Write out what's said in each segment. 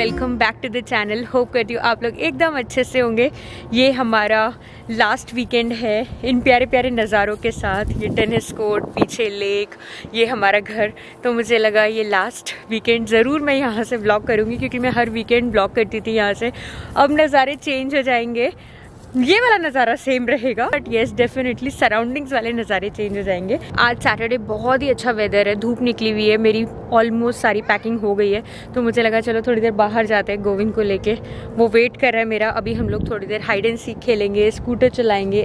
Welcome back to the channel. Hope करती हूँ आप लोग एकदम अच्छे से होंगे। ये हमारा लास्ट वीकेंड है इन प्यारे प्यारे नज़ारों के साथ। ये टेनिस कोर्ट, पीछे लेक, ये हमारा घर। तो मुझे लगा ये लास्ट वीकेंड ज़रूर मैं यहाँ से व्लॉग करूँगी, क्योंकि मैं हर वीकेंड व्लॉग करती थी यहाँ से। अब नज़ारे चेंज हो जाएंगे, ये वाला नज़ारा सेम रहेगा, बट येस डेफिनेटली सराउंडिंग्स वाले नज़ारे चेंज हो जाएंगे। आज सैटरडे बहुत ही अच्छा वेदर है, धूप निकली हुई है, मेरी ऑलमोस्ट सारी पैकिंग हो गई है। तो मुझे लगा चलो थोड़ी देर बाहर जाते हैं गोविंद को लेके। वो वेट कर रहा है मेरा। अभी हम लोग थोड़ी देर हाइड एंड सीक खेलेंगे, स्कूटर चलाएंगे।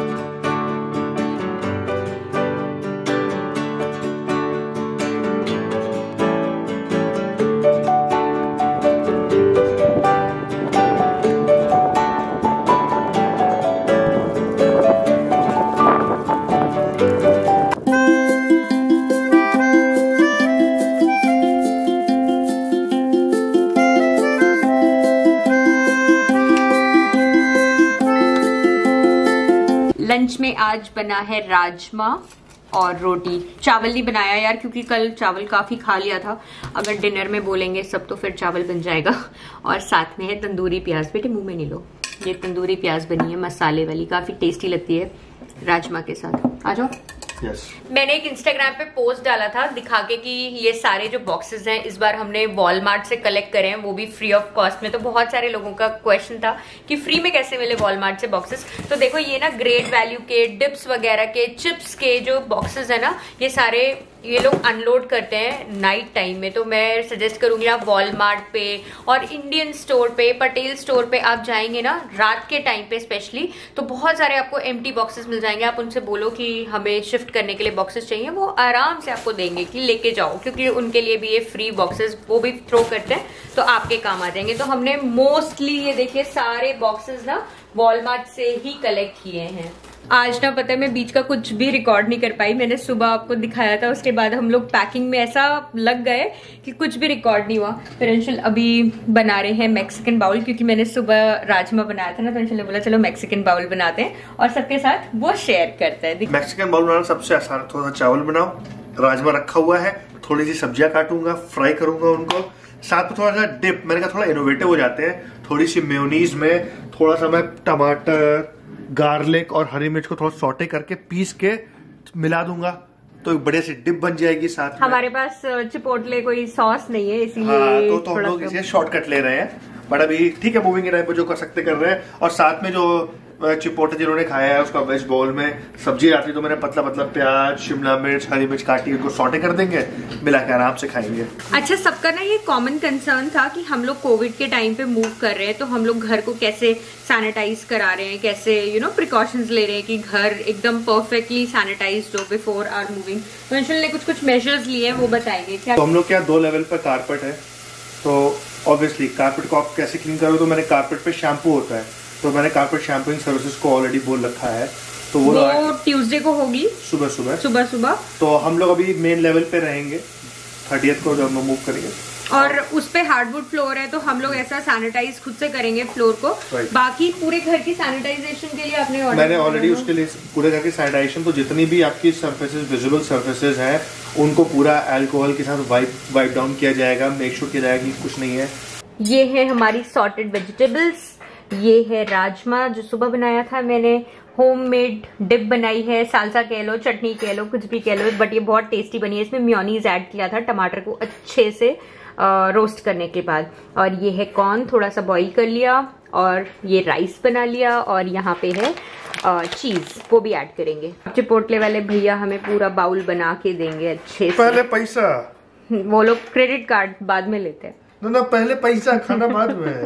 लंच में आज बना है राजमा और रोटी। चावल नहीं बनाया यार, क्योंकि कल चावल काफी खा लिया था। अगर डिनर में बोलेंगे सब तो फिर चावल बन जाएगा। और साथ में है तंदूरी प्याज। बेटे मुंह में नहीं लो। ये तंदूरी प्याज बनी है मसाले वाली, काफी टेस्टी लगती है राजमा के साथ। आ जाओ। Yes. मैंने एक इंस्टाग्राम पे पोस्ट डाला था दिखा के कि ये सारे जो बॉक्सेस हैं इस बार हमने वॉलमार्ट से कलेक्ट करे हैं, वो भी फ्री ऑफ कॉस्ट में। तो बहुत सारे लोगों का क्वेश्चन था कि फ्री में कैसे मिले वॉलमार्ट से बॉक्सेस। तो देखो ये ना ग्रेट वैल्यू के, डिप्स वगैरह के, चिप्स के जो बॉक्सेस है ना, ये सारे ये लोग अनलोड करते हैं नाइट टाइम में। तो मैं सजेस्ट करूंगी आप वॉलमार्ट पे और इंडियन स्टोर पे, पटेल स्टोर पे आप जाएंगे ना रात के टाइम पे स्पेशली, तो बहुत सारे आपको एम्प्टी बॉक्सेस मिल जाएंगे। आप उनसे बोलो कि हमें शिफ्ट करने के लिए बॉक्सेस चाहिए, वो आराम से आपको देंगे कि लेके जाओ, क्योंकि उनके लिए भी ये फ्री बॉक्सेस वो भी थ्रो करते हैं, तो आपके काम आ जाएंगे। तो हमने मोस्टली ये देखिए सारे बॉक्सेस ना वॉलमार्ट से ही कलेक्ट किए हैं। आज ना पता है मैं बीच का कुछ भी रिकॉर्ड नहीं कर पाई। मैंने सुबह आपको दिखाया था, उसके बाद हम लोग पैकिंग में ऐसा लग गए कि कुछ भी रिकॉर्ड नहीं हुआ। फिर अंशुल अभी बना रहे हैं मैक्सिकन बाउल, क्योंकि मैंने सुबह राजमा बनाया था ना, तो अंशुल ने बोला चलो मैक्सिकन बाउल बनाते हैं और सबके साथ वो शेयर करते हैं। मैक्सिकन बाउल बनाना सबसे आसान। थोड़ा सा चावल बनाओ, राजमा रखा हुआ है, थोड़ी सी सब्जियां काटूंगा, फ्राई करूंगा उनको, साथ में थोड़ा सा डिप। मैंने कहा थोड़ा इनोवेटिव हो जाते हैं, थोड़ी सी मेयोनीज में थोड़ा सा मैं टमाटर, गार्लिक और हरी मिर्च को थोड़ा सॉटे करके पीस के मिला दूंगा, तो एक बढ़िया सी डिप बन जाएगी। साथ में हमारे पास चिपोटले कोई सॉस नहीं है, इसीलिए हाँ, तो हम लोग इसे शॉर्टकट ले रहे हैं। बट अभी ठीक है, मूविंग टाइम पे जो कर सकते कर रहे हैं। और साथ में जो चिपोटे जिन्होंने खाया है उसका वेज बाउल में सब्जी आती है, तो मैंने पतला पतला प्याज, शिमला मिर्च, हरी मिर्च काटी, उनको सॉटे कर देंगे, मिला के आराम से खाएंगे। अच्छा, सबका ना ये कॉमन कंसर्न था कि हम लोग कोविड के टाइम पे मूव कर रहे हैं, तो हम लोग घर को कैसे सैनिटाइज करा रहे हैं, कैसे प्रिकॉशंस ले रहे हैं कि घर एकदम परफेक्टली सैनिटाइज्ड हो बिफोर आवर मूविंग। तो अंशुल ने कुछ मेजर्स लिए हैं, वो बताएंगे क्या। तो हम लोग क्या 2 लेवल पर कारपेट है, तो ऑब्वियसली कारपेट को आप कैसे क्लीन करो, तो मैंने कारपेट पे शैम्पू होता है, तो मैंने कारपेट शैम्पूइंग सर्विसेज को ऑलरेडी बोल रखा है। तो वो ट्यूसडे को होगी, सुबह। तो हम लोग अभी मेन लेवल पे रहेंगे, 30th को जब हम मूव करेंगे। और उस पे हार्डवुड फ्लोर है, तो हम लोग ऐसा सैनिटाइज खुद से करेंगे फ्लोर को। बाकी पूरे घर की सैनिटाइजेशन के लिए मैंने ऑलरेडी उसके लिए पूरे घर की सैनिटाइजेशन, तो जितनी भी आपकी सर्फेसेज, विजिबल सर्फेसेज हैं, उनको पूरा अल्कोहल के साथ वाइप डाउन किया जाएगा। मेक श्योर किया जाएगा कि कुछ नहीं है। ये है हमारी सॉर्टेड वेजिटेबल्स। ये है राजमा जो सुबह बनाया था मैंने। होममेड डिप बनाई है, सालसा कह लो, चटनी कह लो, कुछ भी कह लो, बट ये बहुत टेस्टी बनी है। इसमें मेयोनीज ऐड किया था टमाटर को अच्छे से रोस्ट करने के बाद। और ये है कॉर्न, थोड़ा सा बॉईल कर लिया, और ये राइस बना लिया, और यहाँ पे है चीज, वो भी ऐड करेंगे। चिपोटले वाले भैया हमें पूरा बाउल बना के देंगे अच्छे से। पहले पैसा, वो लोग क्रेडिट कार्ड बाद में लेते हैं ना, पहले पैसा, खाना बाद में।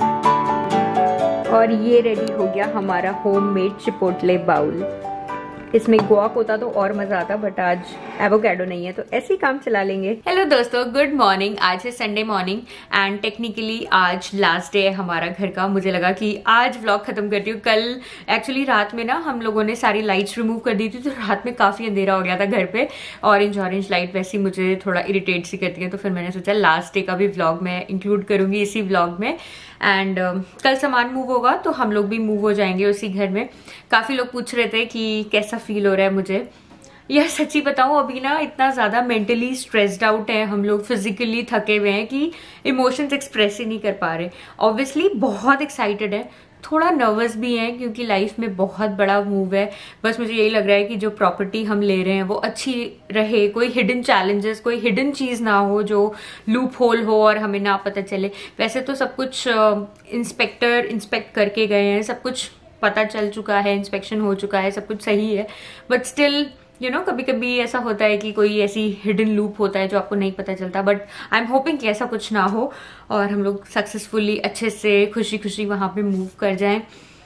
और ये रेडी हो गया हमारा होममेड चिपोटले बाउल। इसमें गुआक होता तो और मजा आता, बट आज एवोकाडो नहीं है तो ऐसे ही काम चला लेंगे। हेलो दोस्तों, गुड मॉर्निंग। आज है संडे मॉर्निंग एंड टेक्निकली आज लास्ट डे है हमारा घर का। मुझे लगा कि आज व्लॉग खत्म करती हूँ। कल एक्चुअली रात में ना हम लोगों ने सारी लाइट्स रिमूव कर दी थी, तो रात में काफी अंधेरा हो गया था घर पे। ऑरेंज लाइट वैसी मुझे थोड़ा इरिटेट सी करती है, तो फिर मैंने सोचा लास्ट डे का भी व्लॉग मैं इंक्लूड करूंगी इसी व्लॉग में। एंड कल सामान मूव होगा तो हम लोग भी मूव हो जाएंगे उसी घर में। काफी लोग पूछ रहे थे कि कैसा फील हो रहा है मुझे। यार सच्ची बताऊं, अभी ना इतना ज्यादा मेंटली स्ट्रेस्ड आउट है हम लोग, फिजिकली थके हुए हैं कि इमोशंस एक्सप्रेस ही नहीं कर पा रहे। ऑब्वियसली बहुत एक्साइटेड है, थोड़ा नर्वस भी है क्योंकि लाइफ में बहुत बड़ा मूव है। बस मुझे यही लग रहा है कि जो प्रॉपर्टी हम ले रहे हैं वो अच्छी रहे, कोई हिडन चैलेंजेस, कोई हिडन चीज ना हो जो लूप होल हो और हमें ना पता चले। वैसे तो सब कुछ इंस्पेक्टर इंस्पेक्ट करके गए हैं, सब कुछ पता चल चुका है, इंस्पेक्शन हो चुका है, सब कुछ सही है। बट स्टिल कभी कभी ऐसा होता है कि कोई ऐसी हिडन लूप होता है जो आपको नहीं पता चलता। बट आई एम होपिंग कि ऐसा कुछ ना हो और हम लोग सक्सेसफुली अच्छे से खुशी खुशी वहां पे मूव कर जाएं।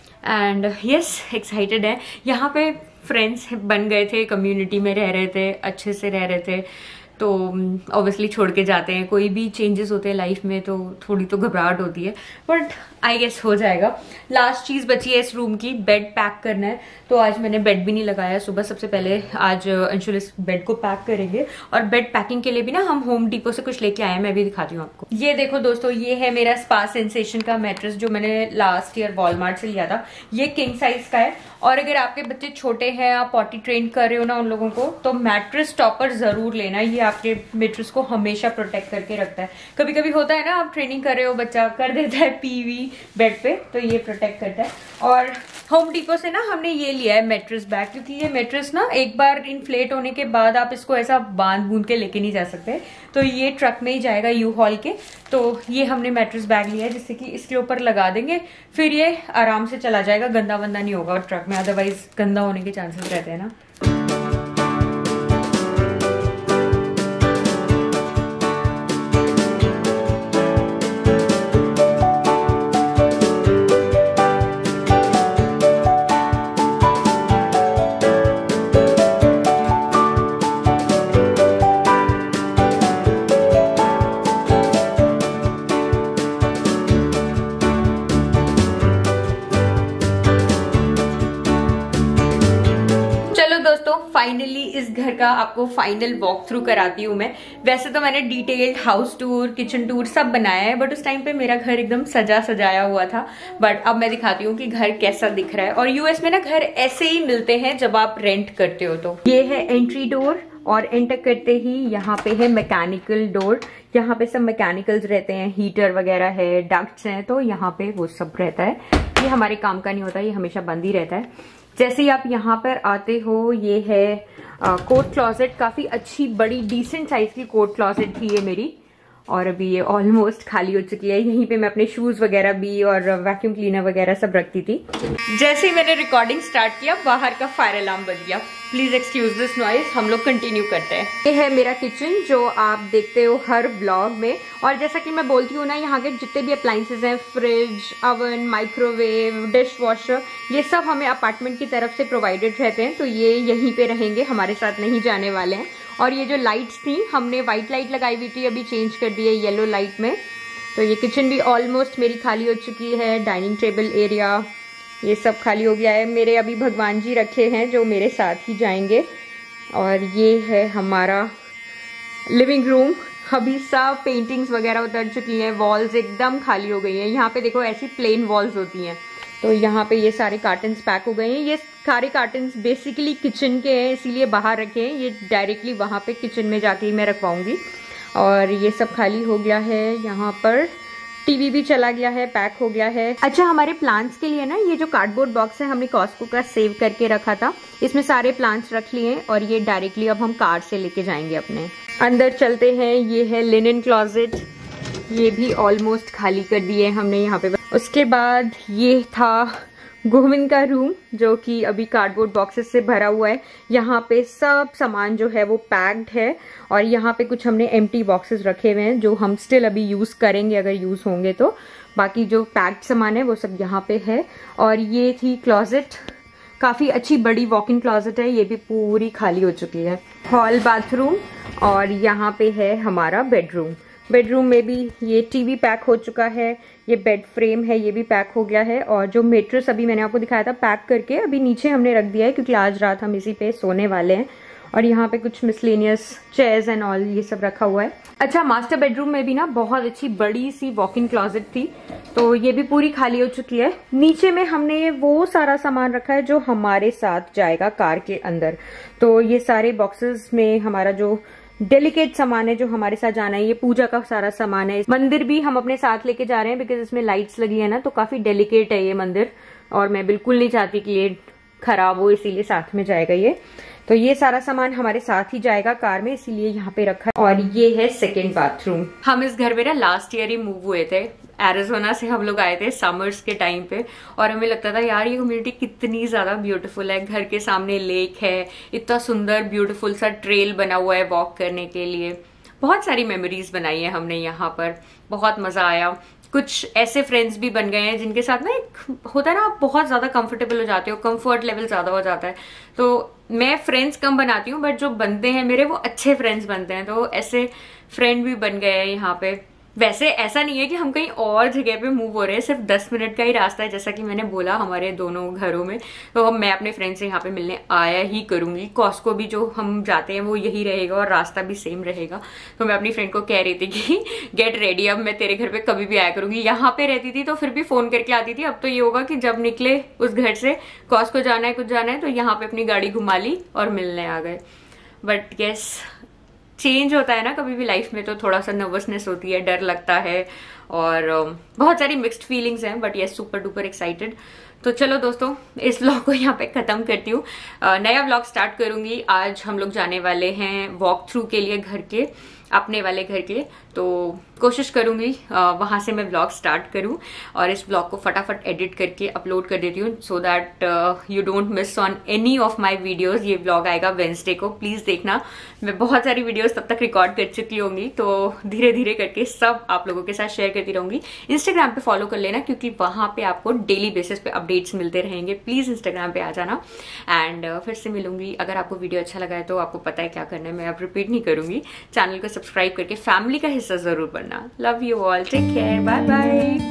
एंड यस, एक्साइटेड है। यहाँ पे फ्रेंड्स बन गए थे, कम्युनिटी में रह रहे थे, अच्छे से रह रहे थे, तो ऑब्वियसली छोड़ के जाते हैं। कोई भी चेंजेस होते हैं लाइफ में तो थोड़ी तो घबराहट होती है, बट आई गेस हो जाएगा। लास्ट चीज बची है इस रूम की, बेड पैक करना है। तो आज मैंने बेड भी नहीं लगाया सुबह। सबसे पहले आज अंशुल इस बेड को पैक करेंगे और बेड पैकिंग के लिए भी ना हम होम डिपो से कुछ लेके आए हैं, मैं भी दिखाती हूँ आपको। ये देखो दोस्तों, ये है मेरा स्पा सेंसेशन का मैट्रेस जो मैंने लास्ट ईयर वॉलमार्ट से लिया था। ये किंग साइज का है और अगर आपके बच्चे छोटे हैं, आप पॉटी ट्रेन कर रहे हो ना उन लोगों को, तो मैट्रेस टॉपर जरूर लेना। ये आपके मैट्रेस को हमेशा प्रोटेक्ट करके रखता है। कभी कभी होता है ना, आप ट्रेनिंग कर रहे हो, बच्चा कर देता है पीवी बेड पे, तो ये प्रोटेक्ट करता है। और होम डिपो से ना हमने ये लिया है मैट्रेस बैग, क्योंकि ये मैट्रेस ना एक बार इन्फ्लेट होने के बाद आप इसको ऐसा बांध बूंद के लेके नहीं जा सकते, तो ये ट्रक में ही जाएगा यू हॉल के। तो ये हमने मैट्रेस बैग लिया है जिससे कि इसके ऊपर लगा देंगे, फिर ये आराम से चला जाएगा, गंदा वंदा नहीं होगा ट्रक में, अदरवाइज गंदा होने के चांसेस रहते हैं ना। फाइनली इस घर का आपको फाइनल वॉक थ्रू कराती हूँ मैं। वैसे तो मैंने detailed house tour, kitchen tour सब बनाया है, बट उस टाइम पे मेरा घर एकदम सजा सजाया हुआ था। बट अब मैं दिखाती हूँ कि घर कैसा दिख रहा है। और यूएस में ना घर ऐसे ही मिलते हैं जब आप रेंट करते हो। तो ये है एंट्री डोर और एंटर करते ही यहाँ पे है मैकेनिकल डोर। यहाँ पे सब मैकेनिकल्स रहते हैं, हीटर वगैरह है, डक्ट्स हैं, तो यहाँ पे वो सब रहता है। ये हमारे काम का नहीं होता, ये हमेशा बंद ही रहता है। जैसे ही आप यहाँ पर आते हो, ये है कोट क्लॉजेट। काफी अच्छी बड़ी डिसेंट साइज की कोट क्लॉजेट थी ये मेरी, और अभी ये ऑलमोस्ट खाली हो चुकी है। यहीं पे मैं अपने शूज वगैरह भी और वैक्यूम क्लीनर वगैरह सब रखती थी। जैसे ही मैंने रिकॉर्डिंग स्टार्ट किया, बाहर का फायर अलार्म बज गया। Please excuse this noise. हम लोग कंटिन्यू करते हैं। ये है मेरा किचन जो आप देखते हो हर ब्लॉग में। और जैसा कि मैं बोलती हूँ ना, यहाँ के जितने भी अप्लाइंसेज हैं, fridge, oven, microwave, dishwasher, ये सब हमें अपार्टमेंट की तरफ से प्रोवाइडेड रहते हैं, तो ये यहीं पे रहेंगे, हमारे साथ नहीं जाने वाले हैं। और ये जो लाइट्स थी, हमने व्हाइट लाइट लगाई हुई थी, अभी चेंज कर दी है येलो लाइट में। तो ये किचन भी ऑलमोस्ट मेरी खाली हो चुकी है। डाइनिंग टेबल एरिया ये सब खाली हो गया है। मेरे अभी भगवान जी रखे हैं जो मेरे साथ ही जाएंगे। और ये है हमारा लिविंग रूम। अभी सब पेंटिंग्स वगैरह उतर चुकी हैं, वॉल्स एकदम खाली हो गई हैं। यहाँ पे देखो ऐसी प्लेन वॉल्स होती हैं, तो यहाँ पे ये सारे कार्टन्स पैक हो गए हैं। ये सारे कार्टन्स बेसिकली किचन के हैं, इसीलिए बाहर रखे हैं। ये डायरेक्टली वहाँ पे किचन में जाके ही मैं रखवाऊंगी। और ये सब खाली हो गया है। यहाँ पर टीवी भी चला गया है, पैक हो गया है। अच्छा, हमारे प्लांट्स के लिए ना ये जो कार्डबोर्ड बॉक्स है हमने कॉस्को का सेव करके रखा था, इसमें सारे प्लांट्स रख लिए और ये डायरेक्टली अब हम कार से लेके जाएंगे अपने। अंदर चलते हैं। ये है लिनन क्लॉजेट, ये भी ऑलमोस्ट खाली कर दिए हमने यहाँ पे। उसके बाद ये था गोविंद का रूम जो कि अभी कार्डबोर्ड बॉक्सेस से भरा हुआ है। यहाँ पे सब सामान जो है वो पैक्ड है और यहाँ पे कुछ हमने एम्प्टी बॉक्सेस रखे हुए हैं जो हम स्टिल अभी यूज करेंगे अगर यूज होंगे तो। बाकी जो पैक्ड सामान है वो सब यहाँ पे है। और ये थी क्लॉजेट काफी अच्छी बड़ी वॉक इन क्लॉजेट है, ये भी पूरी खाली हो चुकी है। हॉल बाथरूम और यहाँ पे है हमारा बेडरूम। बेडरूम में भी ये टीवी पैक हो चुका है, ये बेड फ्रेम है ये भी पैक हो गया है, और जो मेट्रेस अभी मैंने आपको दिखाया था पैक करके अभी नीचे हमने रख दिया है क्योंकि आज रात हम इसी पे सोने वाले हैं। और यहाँ पे कुछ मिसलेनियस चेयर्स एंड ऑल ये सब रखा हुआ है। अच्छा, मास्टर बेडरूम में भी ना बहुत अच्छी बड़ी सी वॉक इन क्लॉजेट थी, तो ये भी पूरी खाली हो चुकी है। नीचे में हमने वो सारा सामान रखा है जो हमारे साथ जाएगा कार के अंदर। तो ये सारे बॉक्सेस में हमारा जो डेलिकेट सामान है जो हमारे साथ जाना है, ये पूजा का सारा सामान है। मंदिर भी हम अपने साथ लेके जा रहे हैं बिकॉज इसमें लाइट्स लगी है ना, तो काफी डेलिकेट है ये मंदिर और मैं बिल्कुल नहीं चाहती कि ये खराब हो, इसीलिए साथ में जाएगा ये। तो ये सारा सामान हमारे साथ ही जाएगा कार में, इसीलिए यहाँ पे रखा है। और ये है सेकेंड बाथरूम। हम इस घर में ना लास्ट ईयर ही मूव हुए थे, एरिज़ोना से हम लोग आए थे समर्स के टाइम पे, और हमें लगता था यार ये कम्युनिटी कितनी ज्यादा ब्यूटीफुल है। घर के सामने लेक है, इतना सुंदर ब्यूटीफुल सा ट्रेल बना हुआ है वॉक करने के लिए। बहुत सारी मेमोरीज बनाई है हमने यहाँ पर, बहुत मजा आया। कुछ ऐसे फ्रेंड्स भी बन गए हैं जिनके साथ ना एक होता है ना, आप बहुत ज्यादा कंफर्टेबल हो जाते हो, कंफर्ट लेवल ज्यादा हो जाता है। तो मैं फ्रेंड्स कम बनाती हूँ बट जो बनते हैं मेरे वो अच्छे फ्रेंड्स बनते हैं, तो ऐसे फ्रेंड भी बन गए हैं यहाँ पे। वैसे ऐसा नहीं है कि हम कहीं और जगह पे मूव हो रहे हैं, सिर्फ 10 मिनट का ही रास्ता है जैसा कि मैंने बोला हमारे दोनों घरों में। तो मैं अपने फ्रेंड से यहाँ पे मिलने आया ही करूंगी। कॉस्को भी जो हम जाते हैं वो यही रहेगा और रास्ता भी सेम रहेगा। तो मैं अपनी फ्रेंड को कह रही थी कि गेट रेडी, अब मैं तेरे घर पे कभी भी आया करूंगी। यहाँ पे रहती थी तो फिर भी फोन करके आती थी, अब तो ये होगा कि जब निकले उस घर से कॉस्को जाना है कुछ जाना है तो यहाँ पे अपनी गाड़ी घुमा ली और मिलने आ गए। बट यस, चेंज होता है ना कभी भी लाइफ में, तो थोड़ा सा नर्वसनेस होती है, डर लगता है और बहुत सारी मिक्स्ड फीलिंग्स हैं, but yes super duper excited. तो चलो दोस्तों, इस व्लॉग को यहाँ पे खत्म करती हूँ। नया व्लॉग स्टार्ट करूंगी। आज हम लोग जाने वाले हैं वॉक थ्रू के लिए घर के, अपने वाले घर के, तो कोशिश करूंगी वहां से मैं व्लॉग स्टार्ट करूं और इस व्लॉग को फटाफट एडिट करके अपलोड कर देती हूँ so that you don't miss on any of my videos. ये व्लॉग आएगा वेडनेसडे को, प्लीज देखना। मैं बहुत सारी वीडियोस तब तक रिकॉर्ड कर चुकी होंगी, तो धीरे धीरे करके सब आप लोगों के साथ शेयर करती रहूंगी। इंस्टाग्राम पे फॉलो कर लेना क्योंकि वहां पे आपको डेली बेसिस पे अपडेट्स मिलते रहेंगे। प्लीज इंस्टाग्राम पे आ जाना। एंड फिर से मिलूंगी। अगर आपको वीडियो अच्छा लगा है तो आपको पता है क्या करना है, मैं अब रिपीट नहीं करूंगी। चैनल को सब्सक्राइब करके फैमिली का हिस्सा जरूर बनना। Love you all, take care, bye bye.